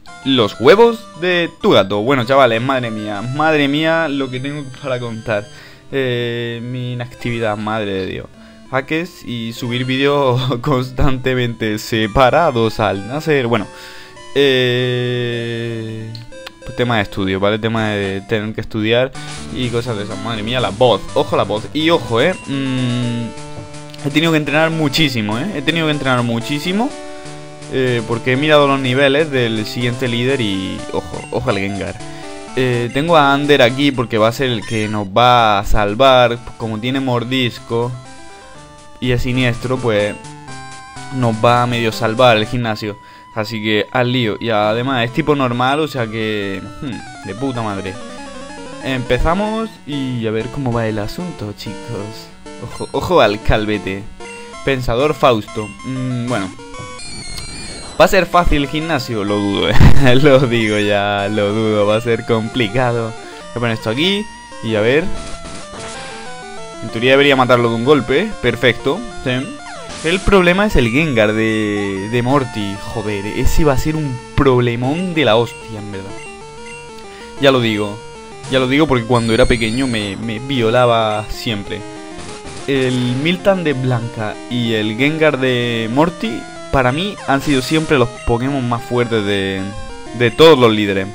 los huevos de tu gato. Bueno, chavales, madre mía lo que tengo para contar. Mi inactividad, madre de Dios. Hackers y subir vídeos constantemente separados al nacer. Bueno, tema de estudio, ¿vale? Tema de tener que estudiar y cosas de esas. Madre mía, la voz, ojo la voz. Y ojo, he tenido que entrenar muchísimo, he tenido que entrenar muchísimo. Porque he mirado los niveles del siguiente líder y ojo al Gengar. Tengo a Ander aquí porque va a ser el que nos va a salvar. Como tiene mordisco y es siniestro, pues nos va a medio salvar el gimnasio. Así que al lío. Y además es tipo normal, o sea que... de puta madre. Empezamos y a ver cómo va el asunto, chicos. Ojo al calvete. Pensador Fausto. Bueno. ¿Va a ser fácil el gimnasio? Lo dudo, lo digo ya, lo dudo. Va a ser complicado. Voy a poner esto aquí y a ver. En teoría debería matarlo de un golpe. Perfecto, ¿sí? El problema es el Gengar de Morty. Joder, ese va a ser un problemón de la hostia, en verdad. Ya lo digo porque cuando era pequeño me violaba siempre. El Miltank de Blanca y el Gengar de Morty, para mí, han sido siempre los Pokémon más fuertes de todos los líderes.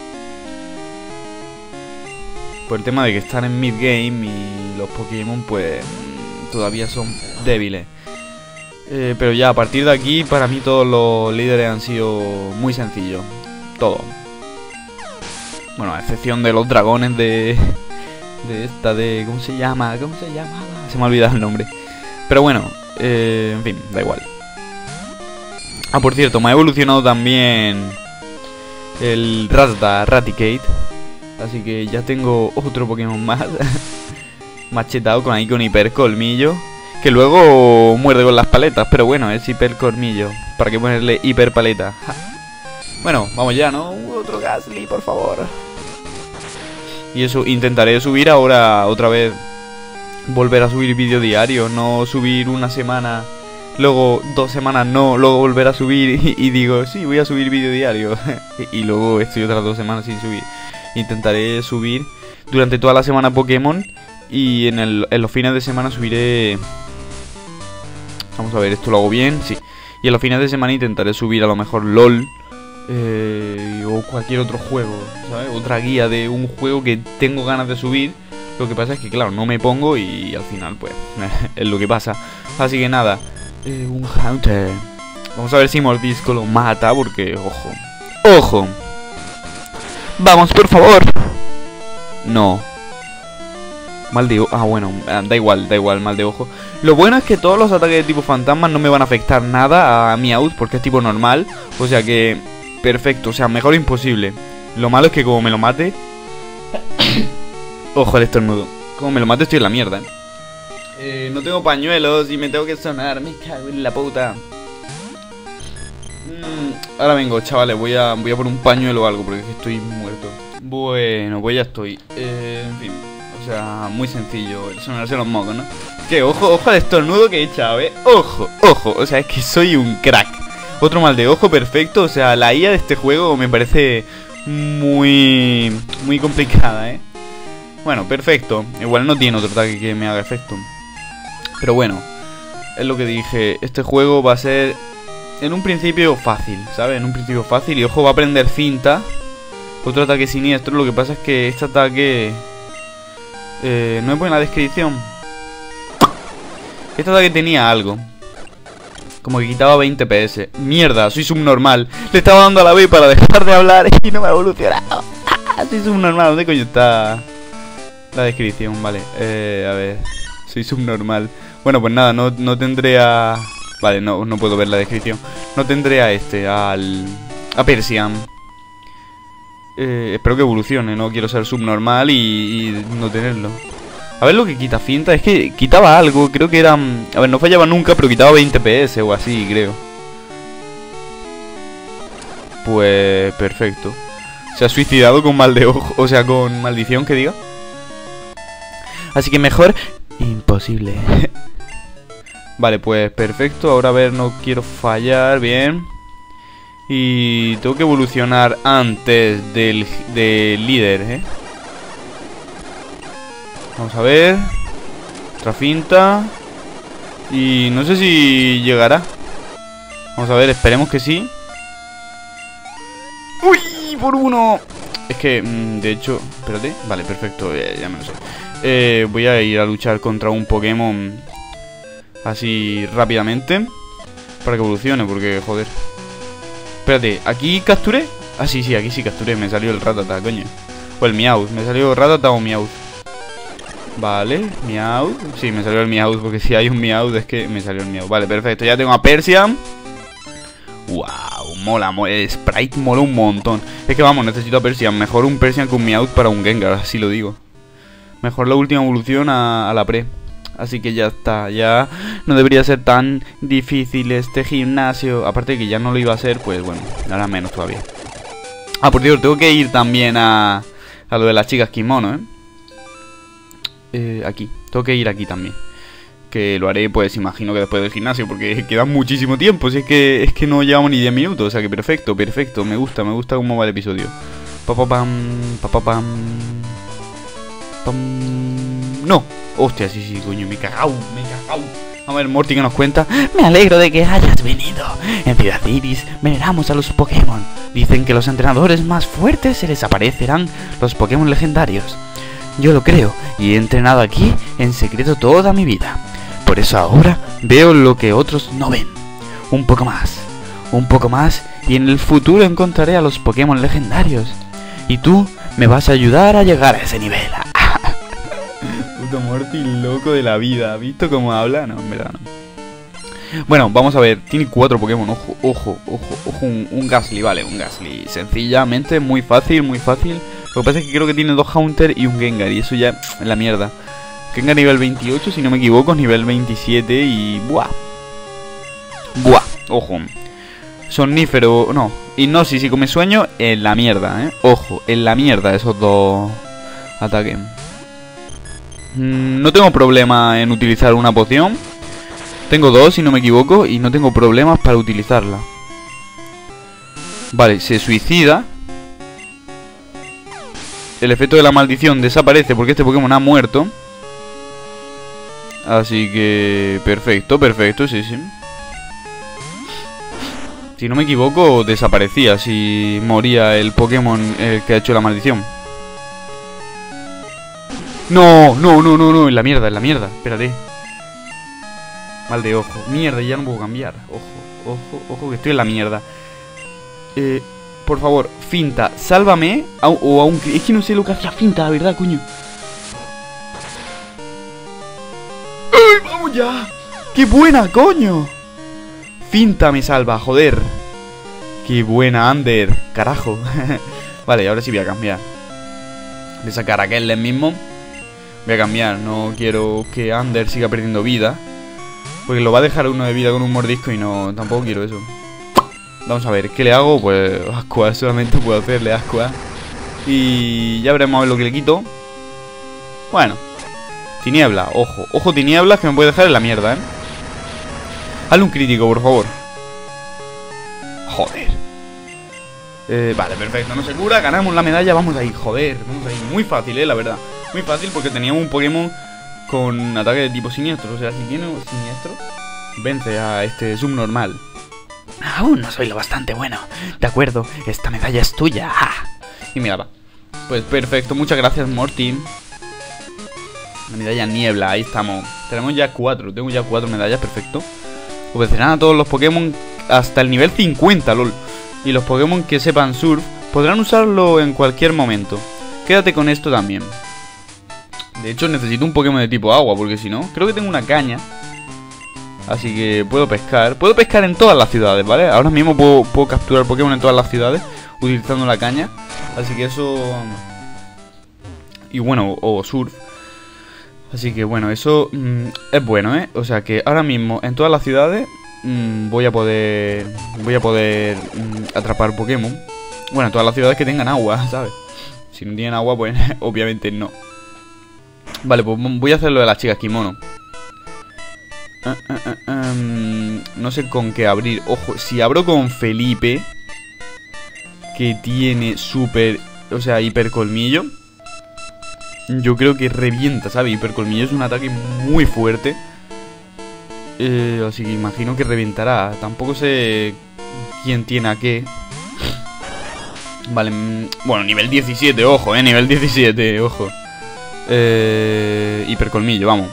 Por el tema de que están en mid-game y los Pokémon, pues, todavía son débiles. Pero ya, a partir de aquí, para mí todos los líderes han sido muy sencillos. Todos. Bueno, a excepción de los dragones de ¿cómo se llama? ¿Cómo se llamaba? Se me ha olvidado el nombre. Pero bueno, en fin, da igual. Ah, por cierto, me ha evolucionado también el Raticate. Así que ya tengo otro Pokémon más. Machetado con hiper colmillo. Que luego muerde con las paletas. Pero bueno, es hiper colmillo. ¿Para qué ponerle hiper paleta? Ja. Bueno, vamos ya, ¿no? Otro Gastly, por favor. Y eso, intentaré subir ahora otra vez. Volver a subir vídeo diario. No subir una semana, luego 2 semanas no, luego volver a subir y digo, sí, voy a subir vídeo diario. Y luego estoy otras 2 semanas sin subir. Intentaré subir durante toda la semana Pokémon. Y en los fines de semana subiré... Vamos a ver, esto lo hago bien, sí. Y en los fines de semana intentaré subir a lo mejor LOL. O cualquier otro juego, ¿sabes? Otra guía de un juego que tengo ganas de subir. Lo que pasa es que, claro, no me pongo y al final, pues, es lo que pasa. Así que nada, un Haunter. Vamos a ver si Mordisco lo mata, porque, ojo. ¡Ojo! ¡Vamos, por favor! No. Mal de ojo. Ah, bueno, da igual, mal de ojo. Lo bueno es que todos los ataques de tipo fantasma no me van a afectar nada a Meowth, porque es tipo normal. O sea que, perfecto, o sea, mejor imposible. Lo malo es que como me lo mate... Ojo al estornudo. Como me lo mate estoy en la mierda, no tengo pañuelos y me tengo que sonar. Me cago en la puta. Ahora vengo, chavales. Voy a por un pañuelo o algo porque estoy muerto. Bueno, pues ya estoy. En fin. O sea, muy sencillo el sonarse los mocos, ¿no? Que ojo al estornudo que he echado, Ojo. O sea, es que soy un crack. Otro mal de ojo, perfecto. O sea, la IA de este juego me parece muy complicada, Bueno, perfecto. Igual no tiene otro ataque que me haga efecto. Pero bueno, es lo que dije. Este juego va a ser en un principio fácil, ¿sabes? En un principio fácil. Y ojo, va a aprender finta. Otro ataque siniestro. Lo que pasa es que este ataque... no me pone en la descripción. Este ataque tenía algo. Como que quitaba 20 PS. Mierda, soy subnormal. Le estaba dando a la B para dejar de hablar y no me ha evolucionado. Soy subnormal. ¿Dónde coño está la descripción? Vale, a ver. Soy subnormal. Bueno, pues nada, no tendré a... Vale, no puedo ver la descripción. No tendré a a Persian. Espero que evolucione. No quiero ser subnormal y no tenerlo. A ver lo que quita finta. Es que quitaba algo, creo que era... A ver, no fallaba nunca, pero quitaba 20 PS o así, creo. Pues... perfecto. Se ha suicidado con mal de ojo. O sea, con maldición, que diga. Así que mejor... imposible. Vale, pues perfecto. Ahora a ver, no quiero fallar. Bien. Y tengo que evolucionar antes del líder, ¿eh? Vamos a ver. Otra finta. Y no sé si llegará. Vamos a ver, esperemos que sí. ¡Uy! Por uno. Es que, de hecho, espérate. Vale, perfecto, ya me lo sé. Voy a ir a luchar contra un Pokémon así rápidamente para que evolucione, porque, joder. Espérate, ¿aquí capturé? Ah, sí, aquí sí capturé. Me salió el Rattata, coño. O el Meowth, me salió Rattata o Meowth. Vale, Meowth. Sí, me salió el Meowth, porque si hay un Meowth es que me salió el Meowth. Vale, perfecto, ya tengo a Persian. Wow, mola, el sprite mola un montón. Es que vamos, necesito a Persian. Mejor un Persian que un Meowth para un Gengar, así lo digo. Mejor la última evolución a la pre. Así que ya está, ya no debería ser tan difícil este gimnasio. Aparte de que ya no lo iba a hacer, pues bueno, ahora menos todavía. Ah, por cierto, tengo que ir también a lo de las chicas kimono, aquí, tengo que ir aquí también. Que lo haré, pues imagino que después del gimnasio, porque queda muchísimo tiempo. Si es que no llevamos ni 10 minutos, o sea que perfecto, perfecto. Me gusta cómo va el episodio. Papapam, papapam. No, hostia, sí, coño, me he cagado. A ver, Morty, ¿qué nos cuenta? Me alegro de que hayas venido. En Ciudad Iris veneramos a los Pokémon. Dicen que los entrenadores más fuertes se les aparecerán los Pokémon legendarios. Yo lo creo y he entrenado aquí en secreto toda mi vida. Por eso ahora veo lo que otros no ven. Un poco más y en el futuro encontraré a los Pokémon legendarios. Y tú me vas a ayudar a llegar a ese nivel. Puto Morty loco de la vida. ¿Has visto cómo habla? No, en verdad no. Bueno, vamos a ver. Tiene 4 Pokémon. Ojo. Un Gastly, vale, un Gastly. Sencillamente, muy fácil. Lo que pasa es que creo que tiene 2 Haunter y un Gengar. Y eso ya es la mierda. Gengar nivel 28, si no me equivoco. Nivel 27 y... Buah. Ojo. Somnífero, no. Hipnosis y come sueño en la mierda, Ojo, en la mierda esos dos ataques. No tengo problema en utilizar una poción. Tengo 2, si no me equivoco, y no tengo problemas para utilizarla. Vale, se suicida. El efecto de la maldición desaparece porque este Pokémon ha muerto. Así que... Perfecto, sí. Si no me equivoco, desaparecía si moría el Pokémon que ha hecho la maldición. No, en la mierda, espérate. Mal de ojo. Mierda, ya no puedo cambiar. Ojo, que estoy en la mierda. Por favor, finta, sálvame. Es que no sé lo que hacía finta, la verdad, coño. ¡Ay, vamos ya! ¡Qué buena, coño! Finta me salva, joder. ¡Qué buena, Ander! Carajo. Vale, ahora sí voy a cambiar. De sacar a aquel mismo. Voy a cambiar, no quiero que Ander siga perdiendo vida. Porque lo va a dejar uno de vida con un mordisco y no, tampoco quiero eso. Vamos a ver, ¿qué le hago? Pues Asqua, solamente puedo hacerle Asqua. Y ya veremos a ver lo que le quito. Bueno. Tiniebla, ojo tinieblas que me puede dejar en la mierda, Hazle un crítico, por favor. Joder. Vale, perfecto, no se cura, ganamos la medalla, vamos ahí, joder. Vamos ahí, muy fácil, la verdad. Muy fácil porque teníamos un Pokémon con ataque de tipo siniestro. O sea, si tiene un siniestro, vence a este subnormal. Aún no soy lo bastante bueno. De acuerdo, esta medalla es tuya. Y mira, va. Pues perfecto, muchas gracias, Morty. La medalla niebla, ahí estamos. Tenemos ya 4, tengo ya 4 medallas, perfecto. Obedecerán a todos los Pokémon hasta el nivel 50, lol. Y los Pokémon que sepan surf podrán usarlo en cualquier momento. Quédate con esto también. De hecho necesito un Pokémon de tipo agua, porque si no, creo que tengo una caña. Así que puedo pescar. Puedo pescar en todas las ciudades, ¿vale? Ahora mismo puedo capturar Pokémon en todas las ciudades utilizando la caña. Así que eso... Y bueno, o surf. Así que bueno, eso es bueno, O sea que ahora mismo en todas las ciudades voy a poder atrapar Pokémon. Bueno, en todas las ciudades que tengan agua, ¿sabes? Si no tienen agua, pues obviamente no. Vale, pues voy a hacer lo de las chicas kimono. No sé con qué abrir. Ojo, si abro con Felipe, que tiene super, o sea, hipercolmillo, yo creo que revienta, ¿sabes? Hipercolmillo es un ataque muy fuerte. Así que imagino que reventará. Tampoco sé quién tiene a qué. Vale, bueno, nivel 17, ojo, nivel 17, ojo. Hipercolmillo, vamos.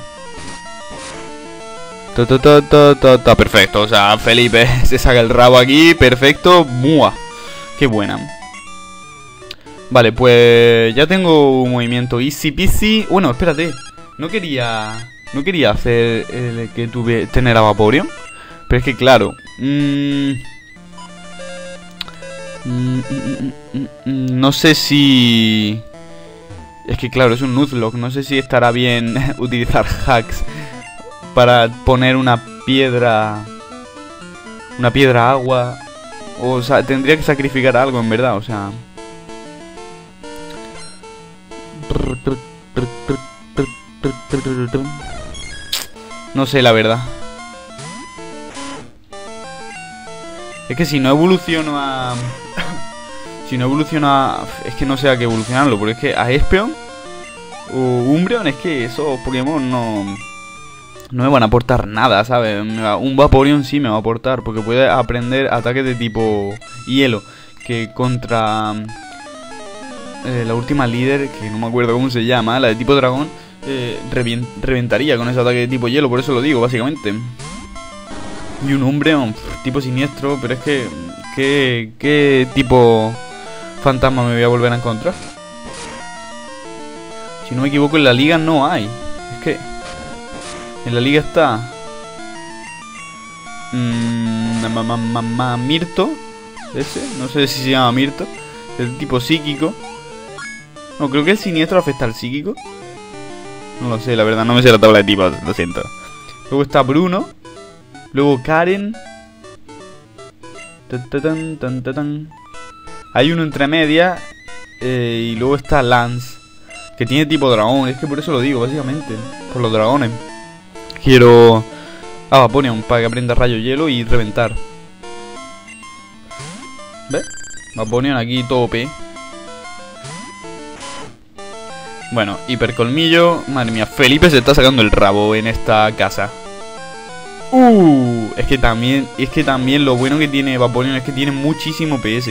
Perfecto, o sea, Felipe se saca el rabo aquí, perfecto. ¡Mua! ¡Qué buena! Vale, pues ya tengo un movimiento easy peasy. Bueno, espérate, no quería hacer el que tener a Vaporeon, pero es que claro, no sé si... Es que claro, es un Nuzlocke. No sé si estará bien utilizar hacks para poner una piedra agua. O sea, tendría que sacrificar algo en verdad, o sea... No sé, la verdad. Es que si no evoluciono a... Si no evoluciona... Es que no sé a qué evolucionarlo. Porque es que a Espeon o Umbreon, es que esos Pokémon no me van a aportar nada, ¿sabes? Un Vaporeon sí me va a aportar, porque puede aprender ataques de tipo hielo. Que contra la última líder, que no me acuerdo cómo se llama, la de tipo dragón, reventaría con ese ataque de tipo hielo. Por eso lo digo, básicamente. Y un Umbreon tipo siniestro. Pero es que... ¿Qué tipo fantasma me voy a volver a encontrar? Si no me equivoco, en la liga no hay. Es que... En la liga está... Mirto. Ese, no sé si se llama Mirto. El tipo psíquico. No, creo que el siniestro afecta al psíquico. No lo sé, la verdad, no me sé la tabla de tipos, lo siento. Luego está Bruno. Luego Karen. Hay uno entre media. Y luego está Lance, que tiene tipo dragón. Es que por eso lo digo, básicamente. Por los dragones. Quiero a Vaporeon para que aprenda rayo hielo y reventar. ¿Ves? Vaporeon aquí todo OP. Bueno, hipercolmillo. Madre mía, Felipe se está sacando el rabo en esta casa. Es que también lo bueno que tiene Vaporeon es que tiene muchísimo PS.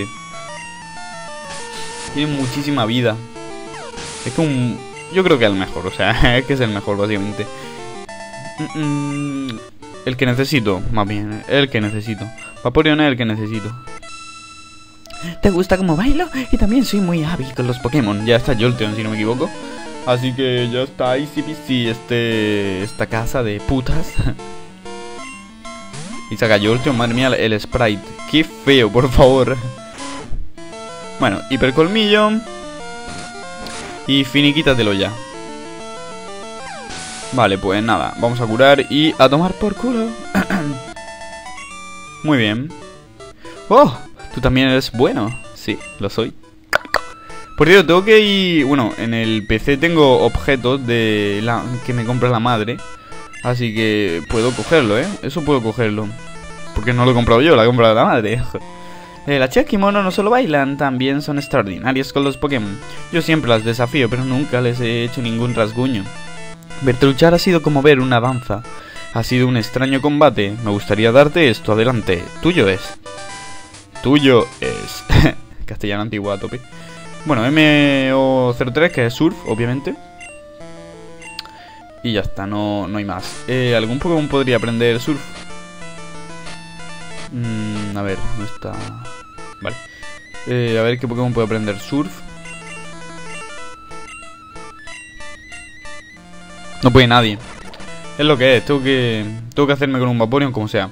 Tiene muchísima vida. Es que yo creo que es el mejor, o sea, es que es el mejor básicamente. El que necesito, más bien, el que necesito. Vaporeon es el que necesito. ¿Te gusta cómo bailo? Y también soy muy hábil con los Pokémon. Ya está Jolteon, si no me equivoco. Así que ya está easy peasy esta casa de putas. Y saca Jolteon, madre mía, el sprite. Qué feo, por favor. Bueno, hipercolmillo. Y finiquítatelo ya. Vale, pues nada, vamos a curar y a tomar por culo. Muy bien. ¡Oh! Tú también eres bueno. Sí, lo soy. Por cierto, tengo que ir... Bueno, en el PC tengo objetos que me compra la madre. Así que puedo cogerlo, ¿eh? Eso puedo cogerlo. Porque no lo he comprado yo, lo ha comprado la madre. Las chicas kimono no solo bailan, también son extraordinarias con los Pokémon. Yo siempre las desafío, pero nunca les he hecho ningún rasguño. Verte luchar ha sido como ver una danza. Ha sido un extraño combate. Me gustaría darte esto, adelante. Tuyo es. Tuyo es. Castellano antiguo a tope. Bueno, MO03, que es Surf, obviamente. Y ya está, no hay más. ¿Algún Pokémon podría aprender Surf? A ver, no está... Vale. A ver qué Pokémon puede aprender Surf. No puede nadie. Es lo que es, tengo que hacerme con un Vaporeon como sea.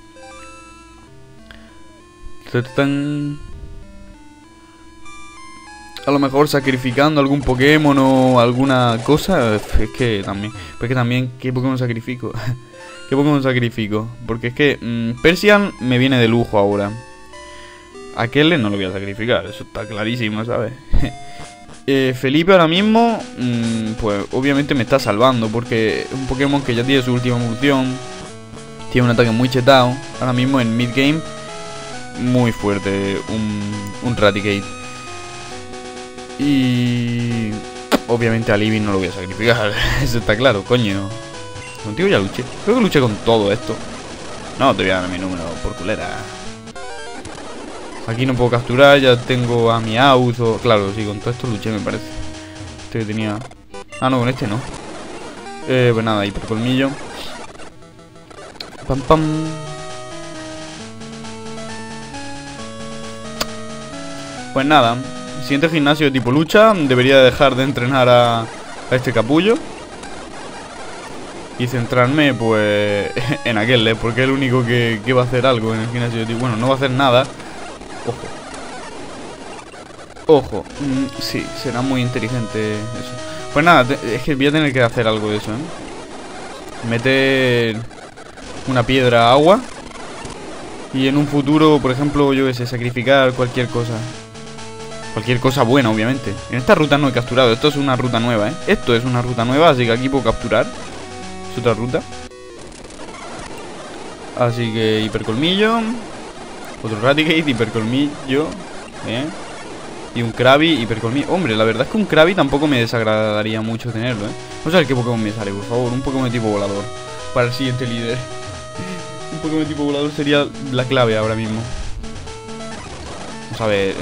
A lo mejor sacrificando algún Pokémon o alguna cosa. Es que también, ¿qué Pokémon sacrifico? ¿Qué Pokémon sacrifico? Porque es que Persian me viene de lujo ahora. A Kelle no lo voy a sacrificar, eso está clarísimo, ¿sabes? Felipe ahora mismo, pues obviamente me está salvando. Porque es un Pokémon que ya tiene su última evolución. Tiene un ataque muy chetado. Ahora mismo en mid game muy fuerte un Raticate. Y obviamente a Libby no lo voy a sacrificar. Eso está claro, coño. Contigo ya luché. Creo que luché con todo esto. No, te voy a dar mi número por culera. Aquí no puedo capturar, ya tengo a mi auto. Claro, sí, con todo esto luché, me parece. Este que tenía... Ah, no, con este no. Pues nada, hipercolmillo. Pam, pam. Pues nada. Siguiente gimnasio de tipo lucha. Debería dejar de entrenar a este capullo y centrarme pues en aquel, porque es el único que va a hacer algo en el gimnasio de tipo. Bueno, no va a hacer nada. Ojo. Sí, será muy inteligente eso. Pues nada, es que voy a tener que hacer algo de eso, Meter una piedra a agua. Y en un futuro, por ejemplo, yo qué sé, sacrificar cualquier cosa. Cualquier cosa buena, obviamente. En esta ruta no he capturado. Esto es una ruta nueva, Esto es una ruta nueva, así que aquí puedo capturar. Es otra ruta. Así que hipercolmillo. Otro Raticate, hipercolmillo. Bien. Y un Krabby, hipercolmillo. Hombre, la verdad es que un Krabby tampoco me desagradaría mucho tenerlo, Vamos a ver qué Pokémon me sale, por favor. Un Pokémon de tipo volador para el siguiente líder. Un Pokémon de tipo volador sería la clave ahora mismo. Vamos a ver.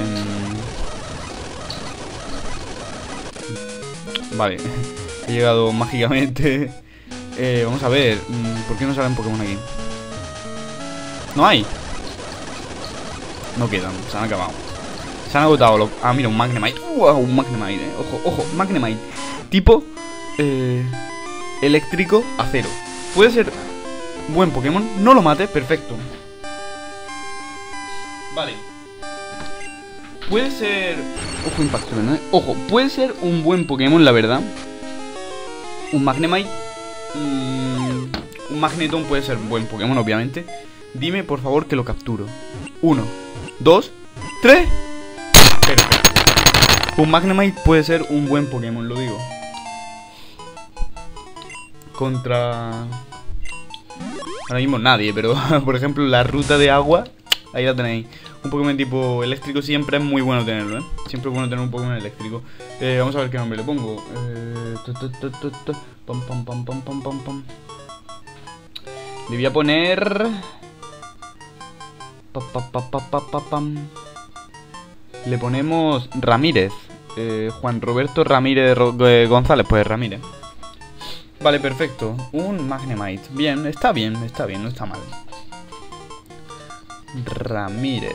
Vale, he llegado mágicamente. Vamos a ver. ¿Por qué no salen Pokémon aquí? No hay. No quedan, se han acabado. Se han agotado los... Ah, mira, un Magnemite. Un Magnemite, Ojo, Magnemite. Tipo eléctrico acero. Puede ser buen Pokémon. No lo mates, perfecto. Vale. Puede ser... Ojo, impacto, ¿no? Ojo, puede ser un buen Pokémon, la verdad. Un Magnemite. Un Magneton puede ser un buen Pokémon, obviamente. Dime, por favor, que lo capturo. 1, 2, 3. Perfecto. Un Magnemite puede ser un buen Pokémon, lo digo. Contra... Ahora mismo nadie, pero por ejemplo la ruta de agua, ahí la tenéis. Un Pokémon tipo eléctrico siempre es muy bueno tenerlo, Siempre es bueno tener un Pokémon eléctrico. Vamos a ver qué nombre le pongo. Pam, pam, pam, pam, pam, pam, pam. Le voy a poner... Pam. Le ponemos Ramírez. Juan Roberto Ramírez González, pues Ramírez. Vale, perfecto. Un Magnemite. Bien, está bien, no está mal. Ramírez.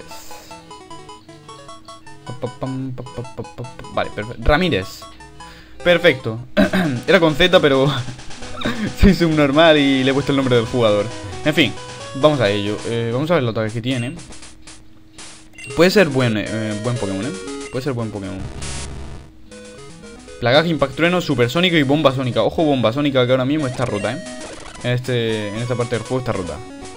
Vale, perfecto. Ramírez. Perfecto. Era con Z, pero soy subnormal y le he puesto el nombre del jugador. En fin, vamos a ello. Vamos a ver los ataques que tiene. Puede ser buen Pokémon, Puede ser buen Pokémon. Plagaje, Impactrueno, Supersónico y Bomba Sónica. Ojo, Bomba Sónica, que ahora mismo está rota, En esta parte del juego está rota.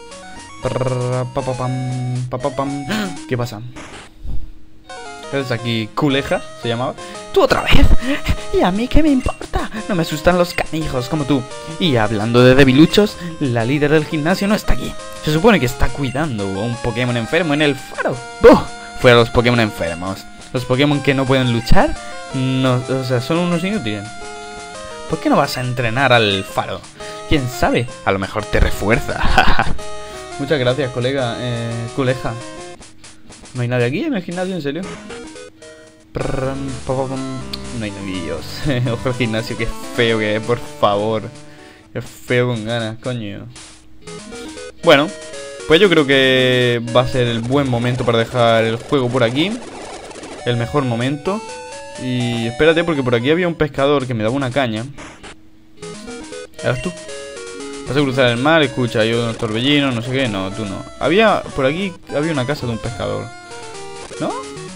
¿Qué pasa? Es aquí Culeja, se llamaba. ¿Tú otra vez? ¿Y a mí qué me importa? No me asustan los canijos como tú. Y hablando de debiluchos, la líder del gimnasio no está aquí. Se supone que está cuidando a un Pokémon enfermo en el faro. ¡Buh! Fuera los Pokémon enfermos. Los Pokémon que no pueden luchar, no, o sea, son unos inútiles. ¿Por qué no vas a entrenar al faro? ¿Quién sabe? A lo mejor te refuerza. Muchas gracias, colega. Culeja. ¿No hay nadie aquí en el gimnasio, en serio? No hay nadie. Ojo al gimnasio, qué feo que es, por favor. Qué feo con ganas, coño. Bueno, pues yo creo que va a ser el buen momento para dejar el juego por aquí. El mejor momento. Y espérate, porque por aquí había un pescador que me daba una caña. ¿Eras tú? Vas a cruzar el mar, escucha, hay unos torbellinos, no sé qué. No, tú no. Por aquí había una casa de un pescador, ¿no?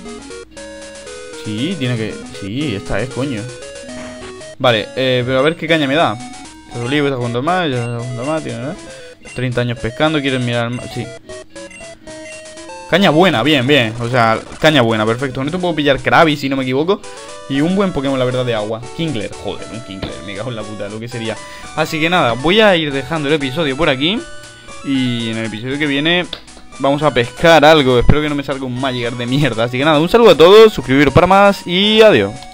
Sí, tiene que... Sí, esta es, coño. Vale, pero a ver qué caña me da. Estás olivo, estás jugando más, ya estás jugando más, tiene, ¿verdad? 30 años pescando, quieres mirar más. Sí. Caña buena, bien, bien. O sea, caña buena, perfecto. Con esto puedo pillar Krabby, si no me equivoco. Y un buen Pokémon, la verdad, de agua. Kingler, joder, un Kingler. Me cago en la puta, lo que sería. Así que nada, voy a ir dejando el episodio por aquí. Y en el episodio que viene vamos a pescar algo. Espero que no me salga un Magikarp de mierda. Así que nada, un saludo a todos, suscribiros para más y adiós.